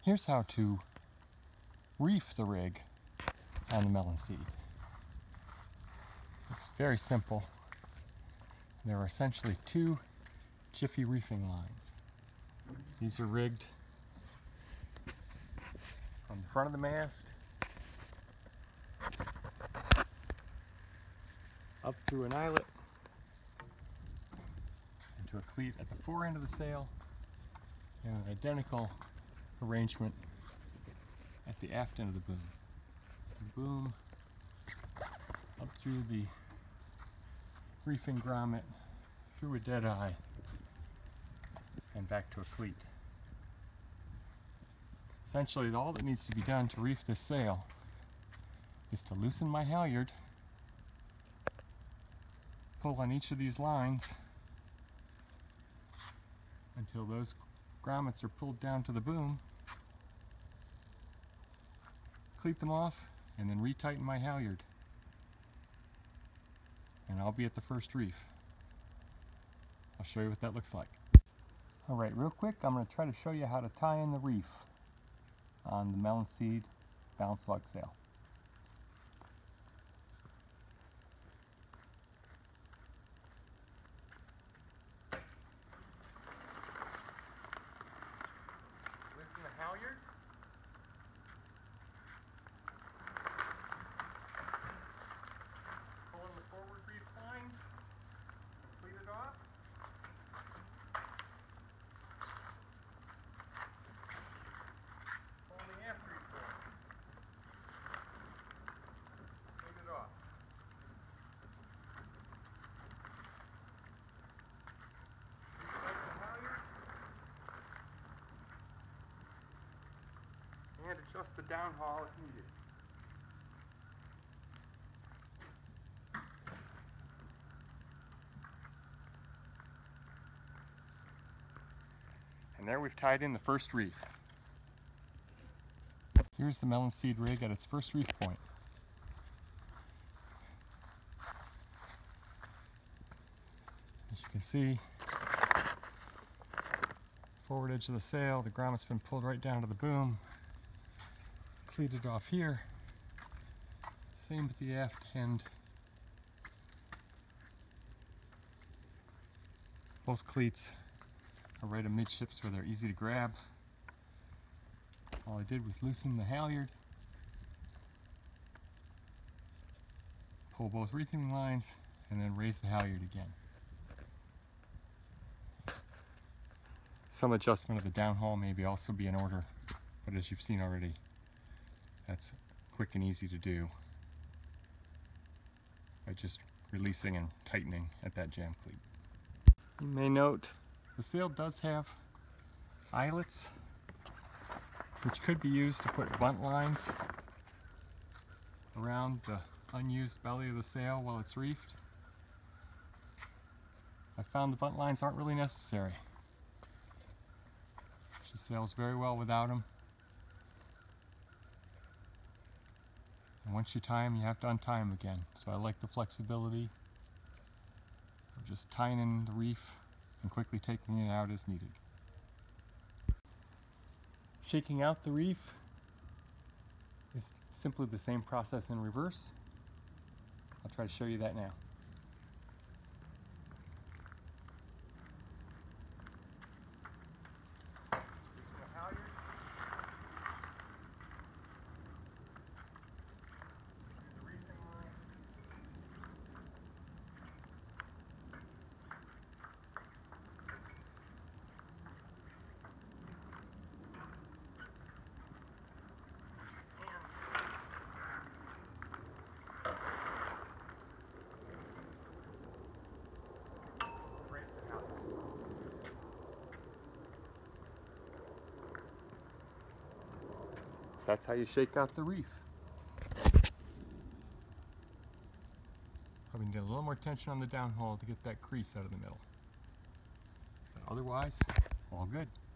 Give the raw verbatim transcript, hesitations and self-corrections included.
Here's how to reef the rig on the melon seed. It's very simple. There are essentially two Jiffy reefing lines. These are rigged on the front of the mast, up through an eyelet, into a cleat at the fore end of the sail, and an identical arrangement at the aft end of the boom. The boom up through the reefing grommet, through a dead eye, and back to a cleat. Essentially, all that needs to be done to reef this sail is to loosen my halyard, pull on each of these lines until those grommets are pulled down to the boom, cleat them off, and then retighten my halyard. And I'll be at the first reef. I'll show you what that looks like. Alright, real quick, I'm going to try to show you how to tie in the reef on the melon seed balanced lug sail. Loosen the halyard. Pull in the forward reef line, cleat it off. Pull in the aft reef line, cleat it off. Retighten the halyard and adjust the downhaul if needed. And there we've tied in the first reef. Here's the melon seed rig at its first reef point. As you can see, forward edge of the sail, the grommet's been pulled right down to the boom, cleated off here. Same at the aft end. Both cleats are right amidships where they're easy to grab. All I did was loosen the halyard, pull both reefing lines, and then raise the halyard again. Some adjustment of the downhaul may be also be in order, but as you've seen already, that's quick and easy to do by just releasing and tightening at that jam cleat. You may note the sail does have eyelets, which could be used to put bunt lines around the unused belly of the sail while it's reefed. I found the bunt lines aren't really necessary. She sails very well without them. And once you tie them, you have to untie them again. So I like the flexibility of just tying in the reef and quickly taking it out as needed. Shaking out the reef is simply the same process in reverse. I'll try to show you that now. Loosen the halyard. Use the reefing line. That's how you shake out the reef. Probably need a little more tension on the downhaul to get that crease out of the middle. But otherwise, all good.